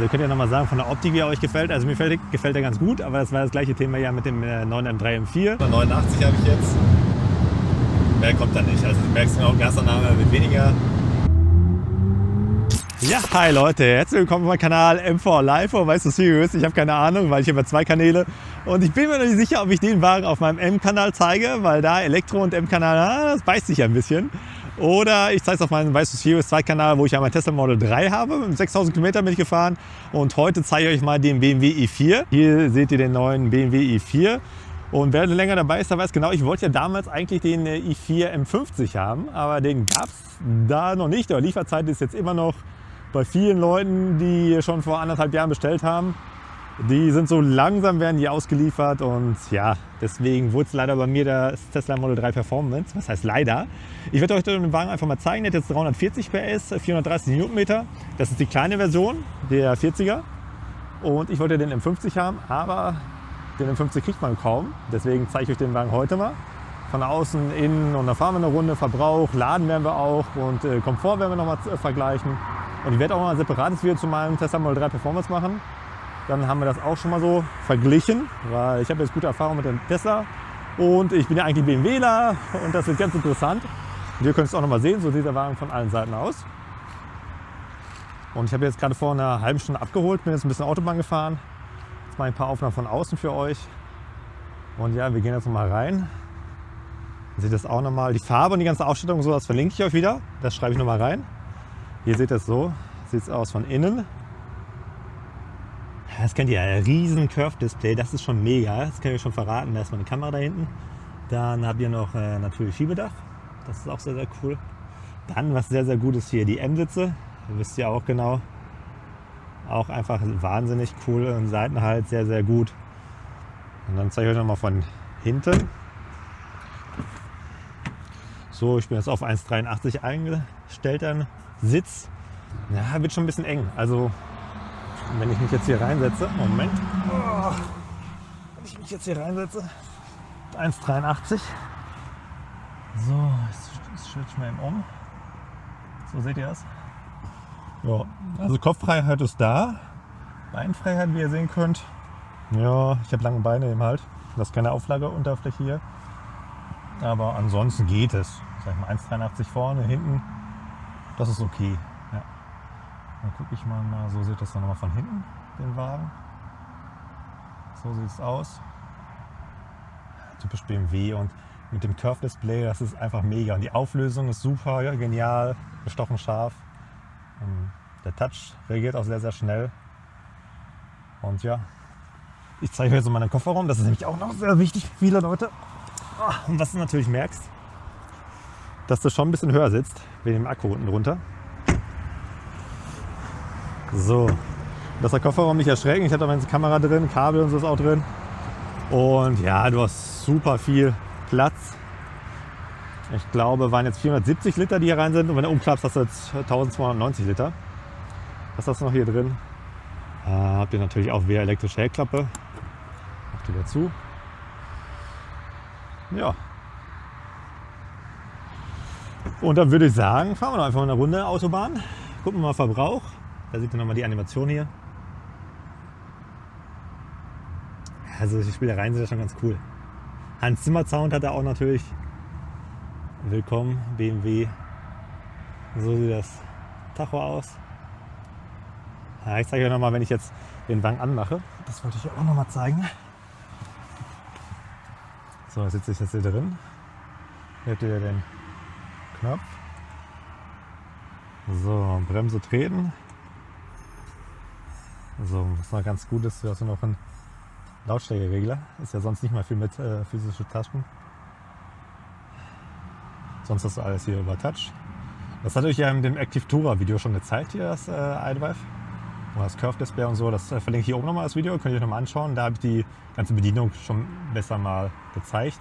Also könnt ihr nochmal sagen von der Optik, wie er euch gefällt. Also mir gefällt er ganz gut, aber das war das gleiche Thema ja mit dem neuen M3 M4. 89 habe ich jetzt. Mehr kommt da nicht. Also du merkst auch, Gasannahme wird weniger. Ja, hi Leute, herzlich willkommen auf meinem Kanal M4 Live oder weißt du Serious? Ich habe keine Ahnung, weil ich habe 2 Kanäle und ich bin mir noch nicht sicher, ob ich den Wagen auf meinem M-Kanal zeige, weil da Elektro und M-Kanal, das beißt sich ja ein bisschen. Oder ich zeige es auf meinem weißt du Serious 2 Kanal, wo ich ja mein Tesla Model 3 habe. Mit 6000 Kilometer bin ich gefahren und heute zeige ich euch mal den BMW i4. Hier seht ihr den neuen BMW i4. Und wer länger dabei ist, der weiß genau, ich wollte ja damals eigentlich den i4 M50 haben, aber den gab es da noch nicht. Die Lieferzeit ist jetzt immer noch bei vielen Leuten, die schon vor 1,5 Jahren bestellt haben. Die sind so langsam, werden die ausgeliefert und ja, deswegen wurde es leider bei mir das Tesla Model 3 Performance. Was heißt leider? Ich werde euch den Wagen einfach mal zeigen. Der hat jetzt 340 PS, 430 Newtonmeter. Das ist die kleine Version, der 40er. Und ich wollte den M50 haben, aber den M50 kriegt man kaum. Deswegen zeige ich euch den Wagen heute mal. Von außen, innen und dann fahren wir eine Runde. Verbrauch, Laden werden wir auch und Komfort werden wir noch mal vergleichen. Und ich werde auch mal ein separates Video zu meinem Tesla Model 3 Performance machen. Dann haben wir das auch schon mal so verglichen, weil ich habe jetzt gute Erfahrung mit dem Tesla und ich bin ja eigentlich BMWler und das wird ganz interessant. Und ihr könnt es auch noch mal sehen, so sieht der Wagen von allen Seiten aus. Und ich habe jetzt gerade vor einer halben Stunde abgeholt, bin jetzt ein bisschen Autobahn gefahren. Jetzt mache ich ein paar Aufnahmen von außen für euch. Und ja, wir gehen jetzt noch mal rein. Dann seht ihr das auch noch mal. Die Farbe und die ganze Ausstattung, so, das verlinke ich euch wieder. Das schreibe ich noch mal rein. Hier seht ihr es so, sieht es aus von innen. Das kennt ihr ja, riesen Curve-Display, das ist schon mega. Das kann ich euch schon verraten. Da ist mal eine Kamera da hinten. Dann habt ihr noch natürlich Schiebedach. Das ist auch sehr, sehr cool. Dann, was sehr, sehr gut ist, hier die M-Sitze. Ihr wisst ja auch genau. Auch einfach wahnsinnig cool und Seitenhalt sehr, sehr gut. Und dann zeige ich euch noch mal von hinten. So, ich bin jetzt auf 1,83 eingestellt, dann Sitz. Ja, wird schon ein bisschen eng. Also, wenn ich mich jetzt hier reinsetze, Moment. Oh, wenn ich mich jetzt hier reinsetze, 1,83. So, jetzt switch ich mal eben um. So, seht ihr das? Ja, also Kopffreiheit ist da. Beinfreiheit, wie ihr sehen könnt. Ja, ich habe lange Beine eben halt. Das ist keine Auflageunterfläche hier. Aber ansonsten geht es. Sag ich mal 1,83 vorne, hinten. Das ist okay. Ja. Dann gucke ich mal, so sieht das dann nochmal von hinten, den Wagen. So sieht es aus. Typisch BMW und mit dem Curve-Display, das ist einfach mega. Und die Auflösung ist super, ja, genial, gestochen scharf. Und der Touch reagiert auch sehr, sehr schnell. Und ja, ich zeige euch jetzt mal meinen Kofferraum. Das ist nämlich auch noch sehr wichtig für viele Leute. Und was du natürlich merkst, dass du schon ein bisschen höher sitzt, wegen dem Akku unten drunter. So, dass der Kofferraum nicht erschrecken. Ich habe da meine Kamera drin, Kabel und so ist auch drin. Und ja, du hast super viel Platz. Ich glaube, waren jetzt 470 Liter, die hier rein sind. Und wenn du umklappst, hast du jetzt 1290 Liter. Was hast du noch hier drin? Habt ihr natürlich auch wieder elektrische Heckklappe. Macht die wieder zu. Ja. Und dann würde ich sagen, fahren wir noch einfach mal eine Runde Autobahn. Gucken wir mal Verbrauch. Da seht ihr nochmal die Animation hier. Also die Spielereien sind ja schon ganz cool. Hans Zimmer Sound hat er auch natürlich. Willkommen BMW. So sieht das Tacho aus. Ja, ich zeige euch nochmal, wenn ich jetzt den Wagen anmache. Das wollte ich auch nochmal zeigen. So, jetzt sitze ich jetzt hier drin. Hier habt ihr den Knopf. So, Bremse treten. So, was noch ganz gut ist, du hast noch einen Lautstärkeregler. Ist ja sonst nicht mal viel mit physischen Tasten. Sonst hast du alles hier über Touch. Das hatte ich ja in dem Active Tourer Video schon gezeigt, hier das iDrive. Das Curve Display und so, das verlinke ich hier oben nochmal das Video, könnt ihr euch nochmal anschauen. Da habe ich die ganze Bedienung schon besser mal gezeigt.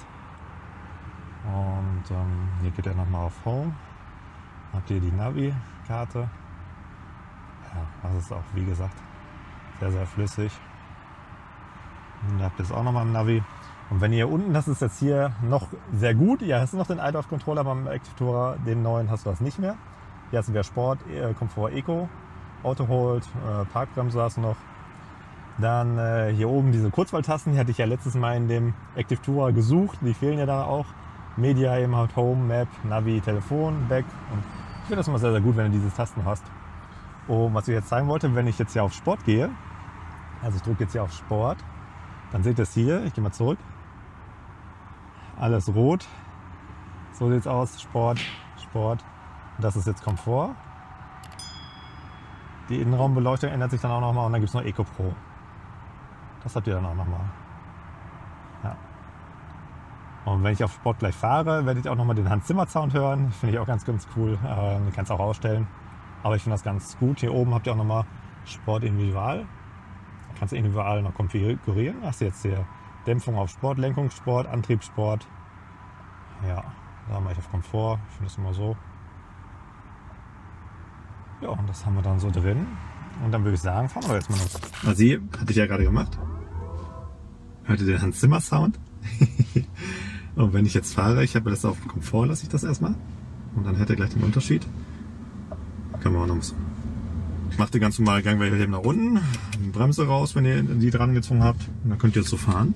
Und hier geht ihr nochmal auf Home. Habt ihr die Navi-Karte. Ja, das ist auch, wie gesagt, sehr, sehr flüssig. Und da habt ihr es auch nochmal im Navi. Und wenn ihr unten, das ist jetzt hier noch sehr gut, hier hast du noch den iDrive Controller beim Active Tourer, den neuen hast du das nicht mehr. Hier hast du wieder Sport, Komfort, Eco. Auto holt, Parkbremse hast du noch. Dann hier oben diese Kurzwahltasten, die hatte ich ja letztes Mal in dem Active Tourer gesucht, die fehlen ja da auch. Media eben halt Home, Map, Navi, Telefon, Back. Und ich finde das immer sehr, sehr gut, wenn du diese Tasten hast. Und was ich jetzt zeigen wollte, wenn ich jetzt hier auf Sport gehe, also ich drücke jetzt hier auf Sport, dann seht ihr es hier, ich gehe mal zurück. Alles rot. So sieht es aus, Sport, Sport. Und das ist jetzt Komfort. Die Innenraumbeleuchtung ändert sich dann auch nochmal und dann gibt es noch Eco Pro. Das habt ihr dann auch nochmal. Ja. Und wenn ich auf Sport gleich fahre, werdet ihr auch nochmal den Hans Zimmer Sound hören. Finde ich auch ganz, ganz cool. Den kannst du auch ausstellen. Aber ich finde das ganz gut. Hier oben habt ihr auch nochmal Sport Individual. Da kannst du individual noch konfigurieren. Hast du jetzt hier Dämpfung auf Sport, Lenkungssport, Antriebssport. Ja, da mache ich auf Komfort. Ich finde das immer so. Ja, und das haben wir dann so drin. Und dann würde ich sagen, fahren wir jetzt mal los. Also hier, hatte ich ja gerade gemacht. Hört ihr den Hans Zimmer Sound? Und wenn ich jetzt fahre, ich habe das auf Komfort, lasse ich das erstmal. Und dann hört ihr gleich den Unterschied. Können wir auch noch was. Ich mache den ganz normalen Gang eben nach unten. Bremse raus, wenn ihr die dran gezogen habt. Und dann könnt ihr jetzt so fahren.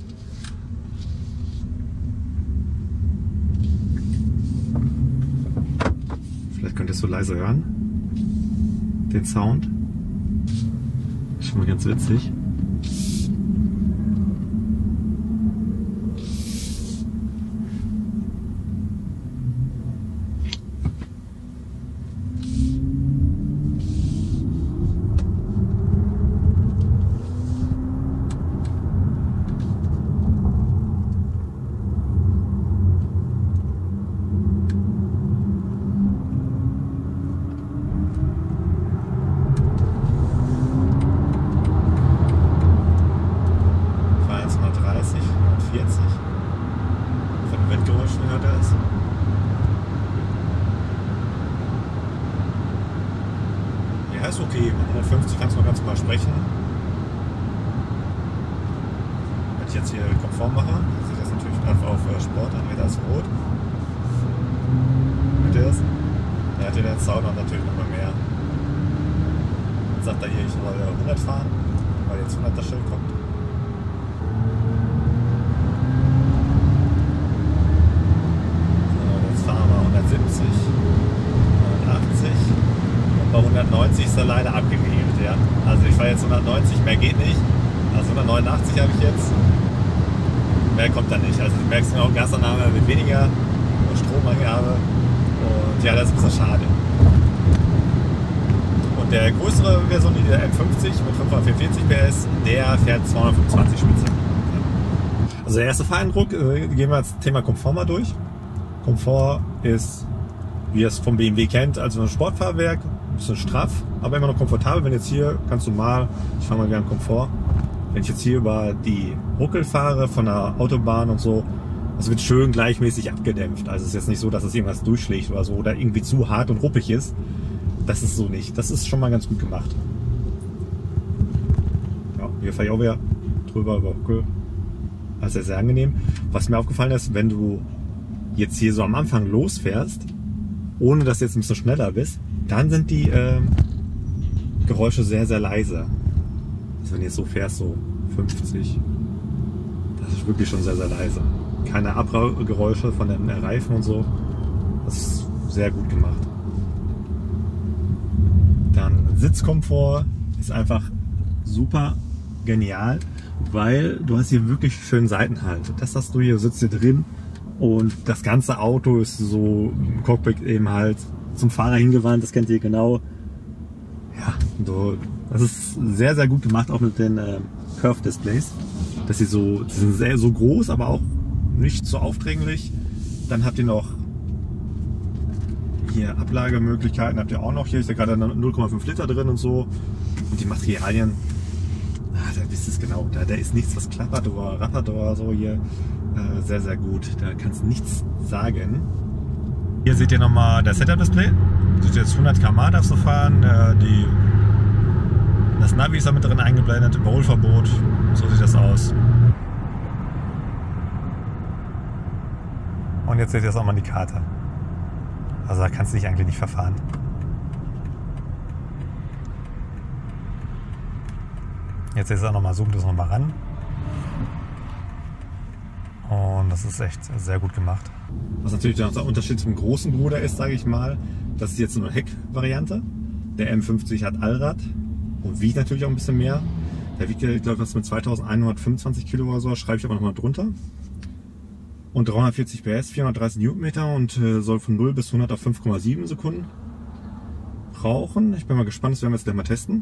Vielleicht könnt ihr es so leise hören. Den Sound. Ist schon mal ganz witzig. Ja, ist okay. Mit 150 kannst du noch ganz normal sprechen. Wenn ich jetzt hier Komfort mache, sehe ich das natürlich einfach auf Sport an. Da ist rot. Hört ihr das? Da hat ihr den Sound natürlich noch mal mehr. Dann sagt er hier, ich soll 100 fahren, weil jetzt 100 das Schild kommt. So, jetzt fahren wir 170, 180. Bei 190 ist er leider abgewählt, ja. Also ich fahre jetzt 190, mehr geht nicht. Also 189 habe ich jetzt. Mehr kommt da nicht. Also du merkst auch, Gasannahme mit weniger Stromangabe. Und ja, das ist ein bisschen schade. Und der größere Version, der M50 mit 544 PS, der fährt 225 Spitze. Also der erste Fahreindruck, gehen wir das Thema Komfort mal durch. Komfort ist, wie ihr es vom BMW kennt, also ein Sportfahrwerk. Ein bisschen straff, aber immer noch komfortabel. Wenn jetzt hier ganz normal, ich fahre mal gerne Komfort, wenn ich jetzt hier über die Ruckel fahre von der Autobahn und so, das wird schön gleichmäßig abgedämpft. Also es ist jetzt nicht so, dass es irgendwas durchschlägt oder so oder irgendwie zu hart und ruppig ist. Das ist so nicht. Das ist schon mal ganz gut gemacht. Ja, hier fahre ich auch wieder drüber über Ruckel. Also sehr angenehm. Was mir aufgefallen ist, wenn du jetzt hier so am Anfang losfährst, ohne dass du jetzt ein bisschen schneller bist, dann sind die Geräusche sehr, sehr leise. Also wenn du jetzt so fährst, so 50, das ist wirklich schon sehr, sehr leise. Keine Abgeräusche von den Reifen und so. Das ist sehr gut gemacht. Dann Sitzkomfort ist einfach super genial, weil du hast hier wirklich schön Seitenhalt. Das hast du hier, sitzt hier drin und das ganze Auto ist so im Cockpit eben halt zum Fahrer hingewandt, das kennt ihr genau. Ja, so, das ist sehr, sehr gut gemacht, auch mit den Curve-Displays. Dass sie so, die sind sehr so groß, aber auch nicht so aufdringlich. Dann habt ihr noch hier Ablagemöglichkeiten, habt ihr auch noch hier. Ist ja gerade 0,5 Liter drin und so. Und die Materialien, da wisst ihr es genau. Da ist nichts, was klappert oder rappert oder so hier. Sehr, sehr gut. Da kannst du nichts sagen. Hier seht ihr nochmal das Setup-Display. Das ist jetzt 100 km/h darfst du fahren. Das Navi ist da mit drin eingeblendet, Überholverbot. So sieht das aus. Und jetzt seht ihr das auch mal die Karte. Also da kannst du dich eigentlich nicht verfahren. Jetzt ist er nochmal, zoomt es nochmal ran. Und das ist echt sehr gut gemacht. Was natürlich der Unterschied zum großen Bruder ist, sage ich mal, das ist jetzt eine Heck-Variante. Der M50 hat Allrad und wiegt natürlich auch ein bisschen mehr. Der wiegt, ich glaube, was mit 2125 Kilo oder so, schreibe ich aber nochmal drunter. Und 340 PS, 430 Newtonmeter und soll von 0 bis 100 auf 5,7 Sekunden brauchen. Ich bin mal gespannt, das werden wir jetzt gleich mal testen.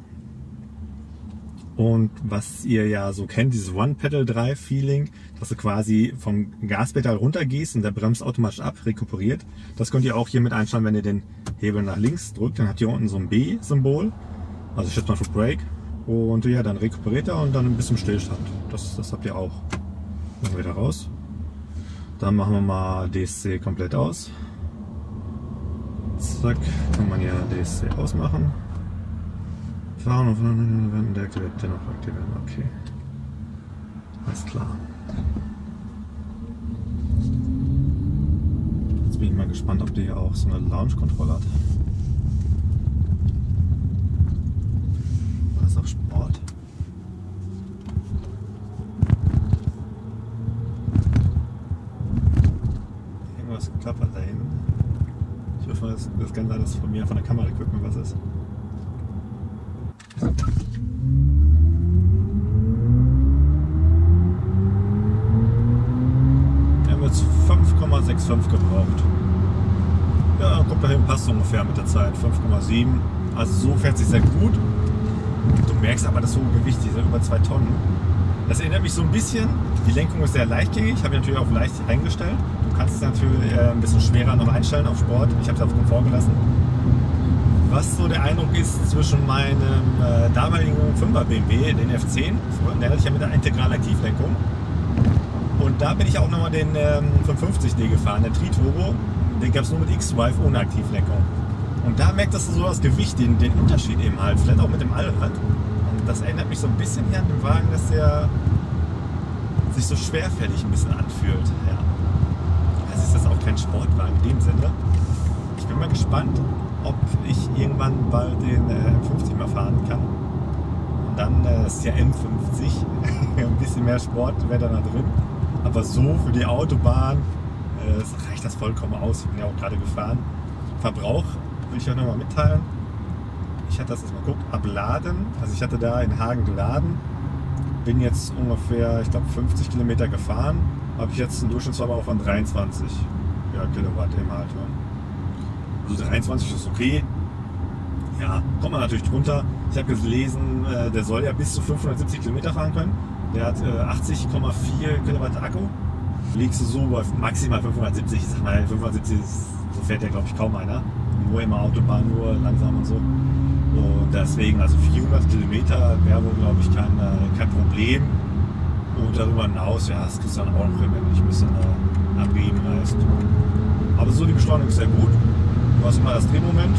Und was ihr ja so kennt, dieses One-Pedal-Drive-Feeling, dass du quasi vom Gaspedal runtergehst und der bremst automatisch ab, rekuperiert. Das könnt ihr auch hier mit einstellen, wenn ihr den Hebel nach links drückt. Dann habt ihr unten so ein B-Symbol, also ich schätze mal für Brake. Und ja, dann rekuperiert er und dann ein bisschen Stillstand. Das habt ihr auch. Machen wir wieder raus. Dann machen wir mal DSC komplett aus. Zack, kann man ja DSC ausmachen. Fahren und wenn der aktiviert, dennoch aktivieren. Okay. Alles klar. Jetzt bin ich mal gespannt, ob die hier auch so eine Launch-Control hat. War das auch Sport? Irgendwas klappert da hinten. Ich hoffe, das kann sein, dass von mir von der Kamera-Equipment was ist. Wir haben jetzt 5,65 gebraucht. Ja, kommt dahin, passt ungefähr mit der Zeit. 5,7. Also so fährt sich sehr gut. Du merkst aber das hohe Gewicht, die sind über 2 Tonnen. Das erinnert mich so ein bisschen. Die Lenkung ist sehr leichtgängig. Ich habe natürlich auf leicht eingestellt. Du kannst es natürlich ein bisschen schwerer noch einstellen auf Sport. Ich habe es auf Komfort gelassen. Was so der Eindruck ist zwischen meinem damaligen 5er BMW, den F10, der hatte ich ja mit der integralen Aktivlenkung. Und da bin ich auch nochmal den 550D gefahren, der Tri-Turbo. Den gab es nur mit X-Drive ohne Aktivlenkung. Und da merktest du so das Gewicht, den Unterschied eben halt, vielleicht auch mit dem Allrad. Und das erinnert mich so ein bisschen hier an den Wagen, dass der sich so schwerfällig ein bisschen anfühlt. Ja. Also ist das auch kein Sportwagen in dem Sinne. Ich bin mal gespannt, ob ich irgendwann bald den M50 mal fahren kann. Und dann das ist ja M50, ein bisschen mehr Sport wäre da drin. Aber so für die Autobahn reicht das vollkommen aus. Ich bin ja auch gerade gefahren. Verbrauch will ich euch nochmal mitteilen. Ich hatte das jetzt mal geguckt, abladen. Also ich hatte da in Hagen geladen. Bin jetzt ungefähr, ich glaube 50 Kilometer gefahren. Habe ich jetzt einen Durchschnittsverbrauch von 23 Kilowatt im halt. Also 23 ist okay. Ja, kommt man natürlich drunter. Ich habe gelesen, der soll ja bis zu 570 Kilometer fahren können. Der hat 80,4 Kilowatt Akku. Liegst du so bei maximal 570. Ich sag mal, 570 so fährt ja glaube ich kaum einer. Nur immer Autobahn, nur langsam und so. Und deswegen, also 400 Kilometer wäre wohl glaube ich kein Problem. Und darüber hinaus, ja, das kriegst du dann auch noch hin, wenn du dich ein bisschen abgeben lässt. Aber so die Beschleunigung ist sehr gut. Du hast immer das Drehmoment.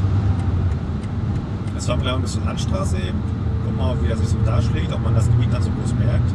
Jetzt haben wir gleich ein bisschen Landstraße eben. Guck mal, wie er sich so darschlägt, ob man das Gebiet dann so groß merkt.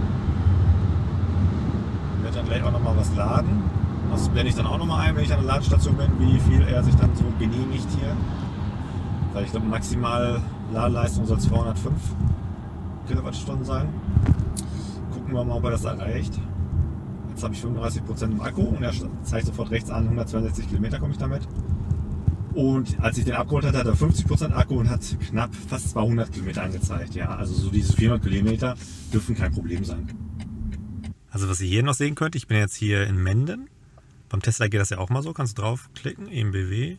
Ich werde dann gleich auch nochmal was laden. Das blende ich dann auch nochmal ein, wenn ich an der Ladestation bin, wie viel er sich dann so genehmigt hier. Weil ich glaube, maximal Ladeleistung soll 205 Kilowattstunden sein. Gucken wir mal, ob er das erreicht. Jetzt habe ich 35% im Akku und er zeigt sofort rechts an, 162 Kilometer komme ich damit. Und als ich den abgeholt hatte, hat er 50% Akku und hat knapp fast 200 Kilometer angezeigt. Ja, also so diese 400 Kilometer dürfen kein Problem sein. Also was ihr hier noch sehen könnt, ich bin jetzt hier in Menden. Beim Tesla geht das ja auch mal so, kannst du draufklicken, EMBW.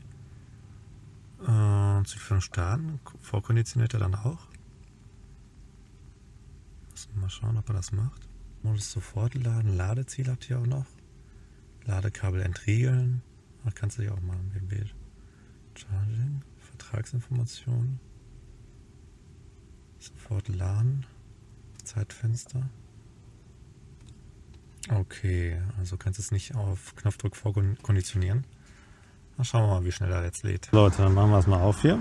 Zu starten, vorkonditioniert er dann auch. Mal schauen, ob er das macht. Modus sofort laden, Ladeziel habt ihr auch noch. Ladekabel entriegeln. Das kannst du ja auch machen, BMW. Charging, Vertragsinformationen. Sofort laden. Zeitfenster. Okay, also kannst du es nicht auf Knopfdruck vorkonditionieren. Dann schauen wir mal, wie schnell er jetzt lädt. Leute, dann machen wir es mal auf hier.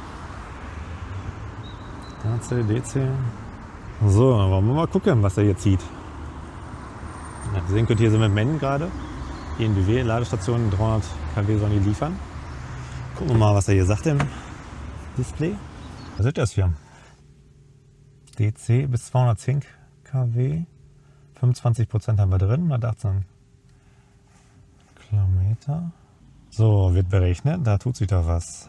AC, DC. So, dann wollen wir mal gucken, was er jetzt sieht. Ja, ihr sehen könnt, hier sind wir in Menden gerade. ENBW, Ladestationen, 300 kW sollen die liefern. Gucken wir mal, was er hier sagt im Display. Was ist das hier? DC bis 210 kW. 25% haben wir drin, 118 Kilometer. So, wird berechnet, da tut sich doch was.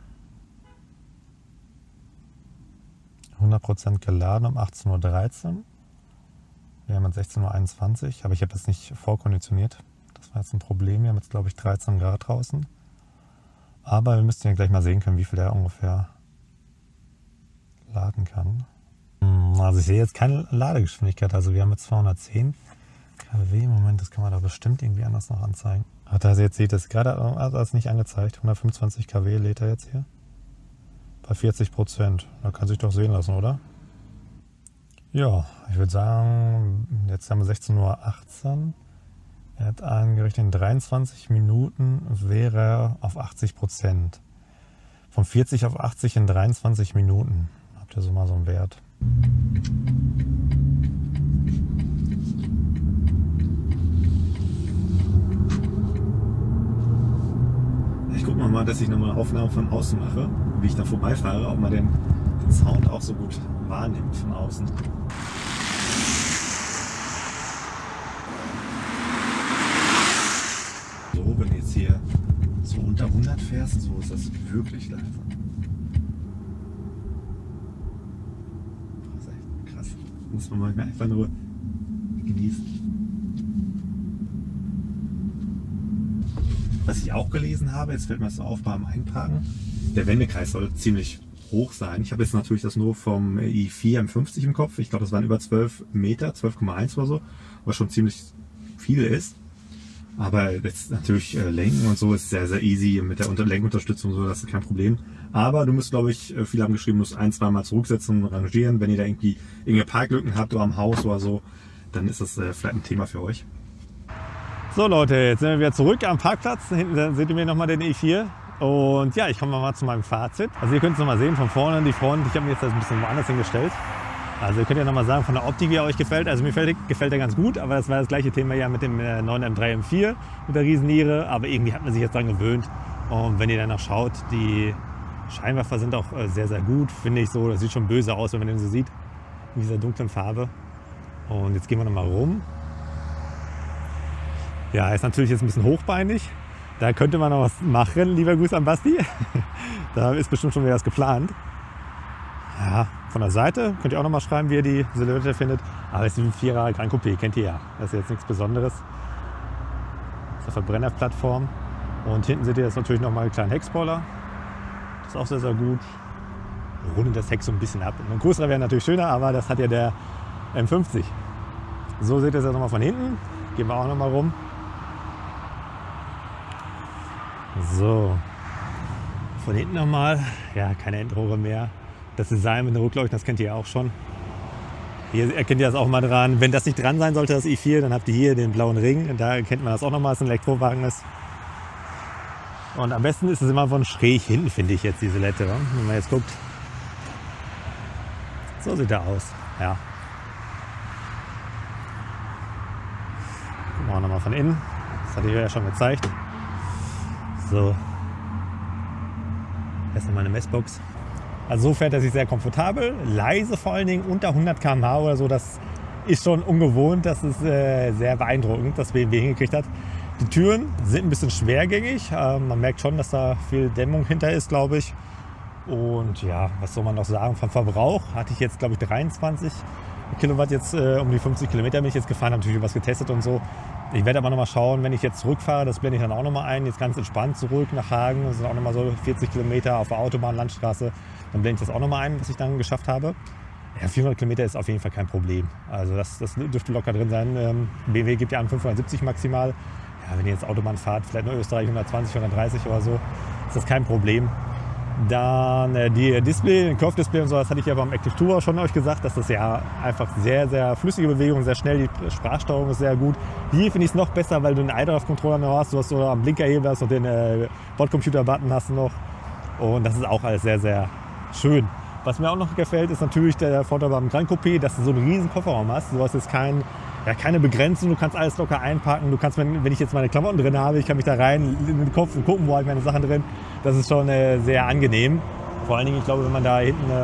100% geladen um 18:13 Uhr. Wir haben jetzt 16:21 Uhr, aber ich habe das nicht vorkonditioniert. Das war jetzt ein Problem. Wir haben jetzt, glaube ich, 13 Grad draußen. Aber wir müssten ja gleich mal sehen können, wie viel der ungefähr laden kann. Also ich sehe jetzt keine Ladegeschwindigkeit. Also wir haben jetzt 210 kW. Moment, das kann man da bestimmt irgendwie anders noch anzeigen. Ach, also jetzt seht ihr es gerade, also das ist nicht angezeigt. 125 kW lädt er jetzt hier. Bei 40%. Da kann sich doch sehen lassen, oder? Ja, ich würde sagen, jetzt haben wir 16:18 Uhr. Er hat angerichtet, in 23 Minuten wäre er auf 80%. Von 40 auf 80 in 23 Minuten. Habt ihr so mal so einen Wert? Ich gucke mal, dass ich nochmal Aufnahmen von außen mache, wie ich da vorbeifahre, ob man den Sound auch so gut wahrnimmt von außen. So, wenn du jetzt hier so unter 100 fährst, so ist das wirklich leise. Das ist echt krass. Muss man manchmal einfach nur genießen. Was ich auch gelesen habe, jetzt fällt mir das so auf beim Einparken, der Wendekreis soll ziemlich hoch sein. Ich habe jetzt natürlich das nur vom i4 M50 im Kopf. Ich glaube, das waren über 12 Meter, 12,1 oder so, was schon ziemlich viel ist. Aber jetzt natürlich Lenken und so ist sehr, sehr easy mit der Lenkunterstützung und so, das ist kein Problem. Aber du musst, glaube ich, viele haben geschrieben, musst ein-, zweimal zurücksetzen und rangieren. Wenn ihr da irgendwie Parklücken habt oder am Haus oder so, dann ist das vielleicht ein Thema für euch. So Leute, jetzt sind wir wieder zurück am Parkplatz. Hinten seht ihr mir nochmal den E4. Und ja, ich komme mal zu meinem Fazit. Also ihr könnt es nochmal sehen, von vorne die Front. Ich habe mich jetzt ein bisschen woanders hingestellt. Also ihr könnt ja nochmal sagen, von der Optik, wie er euch gefällt. Also mir gefällt er ganz gut, aber das war das gleiche Thema ja mit dem neuen M3 M4 mit der Riesenniere. Aber irgendwie hat man sich jetzt daran gewöhnt. Und wenn ihr danach schaut, die Scheinwerfer sind auch sehr, sehr gut, finde ich so. Das sieht schon böse aus, wenn man den so sieht, in dieser dunklen Farbe. Und jetzt gehen wir nochmal rum. Ja, ist natürlich jetzt ein bisschen hochbeinig. Da könnte man noch was machen, lieber Gruß an Basti. Da ist bestimmt schon wieder was geplant. Ja, von der Seite könnt ihr auch noch mal schreiben, wie ihr die Silhouette findet. Aber es ist ein 4er Gran Coupé, kennt ihr ja. Das ist jetzt nichts Besonderes. Das ist eine Verbrennerplattform. Und hinten seht ihr jetzt natürlich noch mal einen kleinen Heckspoiler. Das ist auch sehr, sehr gut. Rundet das Heck so ein bisschen ab. Ein größerer wäre natürlich schöner, aber das hat ja der M50. So seht ihr es jetzt noch mal von hinten. Gehen wir auch noch mal rum. So, von hinten nochmal, ja, keine Endrohre mehr. Das Design mit den Rückleuchten, das kennt ihr ja auch schon. Hier erkennt ihr das auch mal dran. Wenn das nicht dran sein sollte, das i4, dann habt ihr hier den blauen Ring. Da erkennt man das auch nochmal, dass es ein Elektrowagen ist. Und am besten ist es immer von schräg hinten, finde ich jetzt, die Silhouette. Wenn man jetzt guckt. So sieht er aus, ja. Gucken wir auch nochmal von innen. Das hatte ich ja schon gezeigt. So, erst noch mal eine Messbox. Also so fährt er sich sehr komfortabel, leise vor allen Dingen, unter 100 km/h oder so. Das ist schon ungewohnt, das ist sehr beeindruckend, dass BMW hingekriegt hat. Die Türen sind ein bisschen schwergängig, man merkt schon, dass da viel Dämmung hinter ist, glaube ich. Und ja, was soll man noch sagen, vom Verbrauch hatte ich jetzt, glaube ich, 23 Kilowatt, jetzt um die 50 Kilometer bin ich jetzt gefahren, habe natürlich was getestet und so. Ich werde aber noch mal schauen, wenn ich jetzt zurückfahre, das blende ich dann auch noch mal ein, jetzt ganz entspannt zurück nach Hagen, das sind auch noch mal so 40 Kilometer auf der Autobahn, Landstraße, dann blende ich das auch noch mal ein, was ich dann geschafft habe. Ja, 400 Kilometer ist auf jeden Fall kein Problem, also das dürfte locker drin sein. BMW gibt ja an 570 maximal, ja, wenn ihr jetzt Autobahn fahrt, vielleicht nur Österreich 120, 130 oder so, ist das kein Problem. Dann die Display, den Curve-Display und so, das hatte ich ja beim Active Tourer schon euch gesagt, dass das ja einfach sehr, sehr flüssige Bewegung, sehr schnell, die Sprachsteuerung ist sehr gut. Hier finde ich es noch besser, weil du einen iDrive-Controller noch hast, du hast so am Blinkerhebel hast und den Bordcomputer-Button hast du noch und das ist auch alles sehr, sehr schön. Was mir auch noch gefällt, ist natürlich der Vorteil beim Gran Coupé, dass du so einen riesen Kofferraum hast. Du hast jetzt keine Begrenzung, du kannst alles locker einpacken. Du kannst, wenn ich jetzt meine Klamotten drin habe, ich kann mich da rein in den Kopf und gucken, wo habe ich meine Sachen drin. Das ist schon sehr angenehm. Vor allen Dingen, ich glaube, wenn man da hinten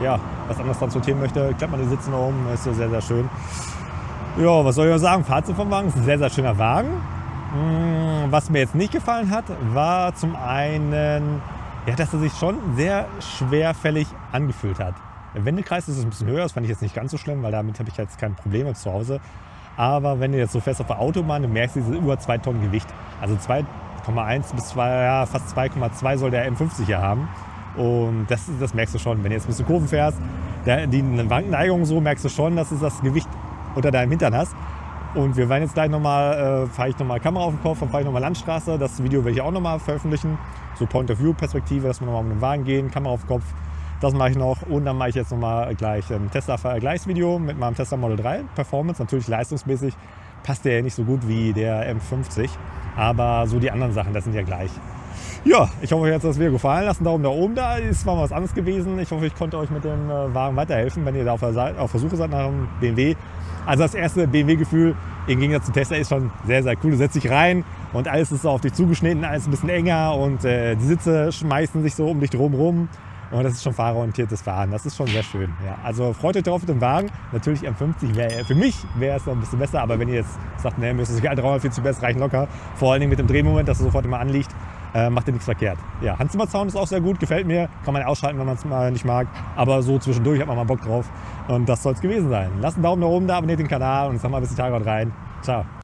ja, was anderes transportieren möchte, klappt man die Sitze um, ist so sehr, sehr schön. Ja, was soll ich noch sagen? Fazit vom Wagen, ist ein sehr, sehr schöner Wagen. Was mir jetzt nicht gefallen hat, war zum einen, ja, dass er sich schon sehr schwerfällig angefühlt hat. Der Wendekreis ist ein bisschen höher, das fand ich jetzt nicht ganz so schlimm, weil damit habe ich jetzt kein Problem jetzt zu Hause. Aber wenn du jetzt so fährst auf der Autobahn, du merkst diese über 2 Tonnen Gewicht. Also 2,1 bis 2, ja, fast 2,2 soll der M50 hier haben. Und das merkst du schon. Wenn du jetzt ein bisschen Kurven fährst, die Wankneigung so, merkst du schon, dass du das Gewicht unter deinem Hintern hast. Und wir werden jetzt gleich nochmal, fahre ich nochmal Kamera auf den Kopf, dann fahre ich nochmal Landstraße. Das Video werde ich auch nochmal veröffentlichen. So Point-of-View-Perspektive, dass wir nochmal mit dem Wagen gehen, Kamera auf den Kopf. Das mache ich noch. Und dann mache ich jetzt nochmal gleich ein Tesla-Vergleichsvideo mit meinem Tesla Model 3 Performance. Natürlich leistungsmäßig passt der ja nicht so gut wie der M50. Aber so die anderen Sachen, das sind ja gleich. Ja, ich hoffe, euch hat das Video gefallen. Lasst einen Daumen nach oben da. Es war mal was anderes gewesen. Ich hoffe, ich konnte euch mit dem Wagen weiterhelfen, wenn ihr da auf der Suche seid nach einem BMW. Also das erste BMW-Gefühl im Gegensatz zum Tesla ist schon sehr, sehr cool. Du setzt dich rein und alles ist so auf dich zugeschnitten, alles ein bisschen enger und die Sitze schmeißen sich so um dich drum rum. Und das ist schon fahrerorientiertes Fahren. Das ist schon sehr schön. Ja, also freut euch drauf mit dem Wagen. Natürlich M50 für mich wäre es noch ein bisschen besser. Aber wenn ihr jetzt sagt, ne, mir ist das 340 PS reichen locker. Vor allen Dingen mit dem Drehmoment, dass er sofort immer anliegt, macht ihr nichts verkehrt. Ja, Handzimmersound ist auch sehr gut, gefällt mir. Kann man ausschalten, wenn man es mal nicht mag. Aber so zwischendurch hat man mal Bock drauf. Und das soll es gewesen sein. Lasst einen Daumen nach oben da, abonniert den Kanal und ich sag mal bis die Tage rein. Ciao.